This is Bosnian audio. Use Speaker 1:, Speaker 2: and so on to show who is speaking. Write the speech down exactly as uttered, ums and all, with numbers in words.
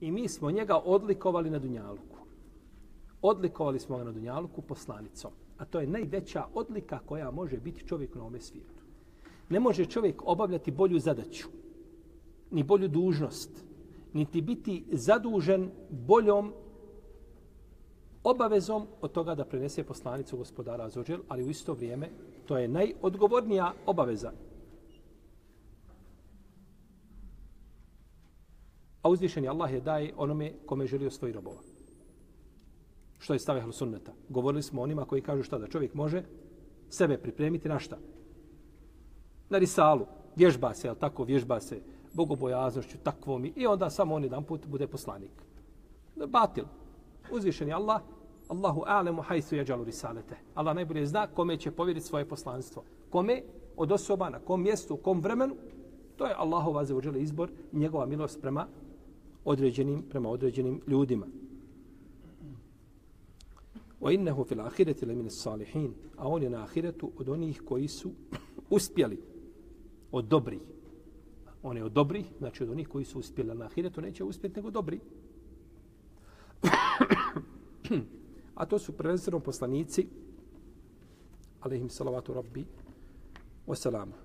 Speaker 1: I mi smo njega odlikovali na dunjaluku. Odlikovali smo ga na dunjaluku poslanicom. A to je najveća odlika koja može biti čovjek na ovome svijetu. Ne može čovjek obavljati bolju zadaću, ni bolju dužnost, niti biti zadužen boljom obavezom od toga da prenese poslanicu gospodara Azuđel, ali u isto vrijeme to je najodgovornija obaveza. A uzvišeni Allah je daje onome kome želi svoji robova. Što je stav ehlu sunneta? Govorili smo onima koji kažu šta da čovjek može sebe pripremiti na šta? Na risalu. Vježba se, ali tako vježba se bogobojaznošću, takvom i onda samo on jedan put bude poslanik. Batil. Uzvišeni Allah, Allahu a'lemu hajsu jeđalu risalete. Allah najbolje zna kome će povjeriti svoje poslanstvo. Kome od osoba, na kom mjestu, u kom vremenu, to je Allahov azza izbor i njegova milost prema određenim, prema određenim ljudima. Wa innahu fil ahireti lemine salihin. A on je na ahiretu od onih koji su uspjeli, od dobrih. On je od dobrih, znači od onih koji su uspjeli na ahiretu, neće uspjeti nego dobri. A to su prvenstveno poslanici, alejhim salavatu rabbi wa salam.